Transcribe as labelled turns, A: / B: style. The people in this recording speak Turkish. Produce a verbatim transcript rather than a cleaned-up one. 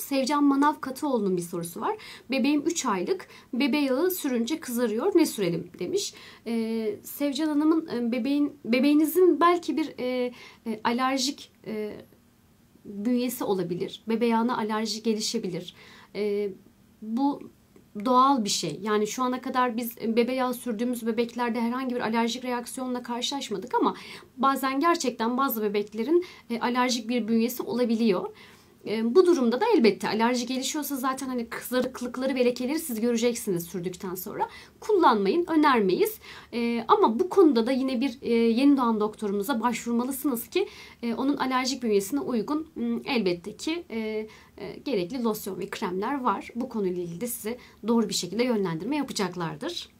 A: Sevcan Manav Katıoğlu'nun bir sorusu var. Bebeğim üç aylık. Bebe yağı sürünce kızarıyor. Ne sürelim demiş. Ee, Sevcan Hanım'ın bebeğin bebeğinizin belki bir e, e, alerjik e, bünyesi olabilir. Bebe yağına alerji gelişebilir. E, bu doğal bir şey. Yani şu ana kadar biz bebe yağı sürdüğümüz bebeklerde herhangi bir alerjik reaksiyonla karşılaşmadık ama bazen gerçekten bazı bebeklerin e, alerjik bir bünyesi olabiliyor. E, bu durumda da elbette alerji gelişiyorsa zaten hani kızarıklıkları ve lekeleri siz göreceksiniz sürdükten sonra. Kullanmayın, önermeyiz. E, ama bu konuda da yine bir e, yeni doğan doktorumuza başvurmalısınız ki e, onun alerjik bünyesine uygun m, elbette ki e, e, gerekli losyon ve kremler var. Bu konuyla ilgili de size doğru bir şekilde yönlendirme yapacaklardır.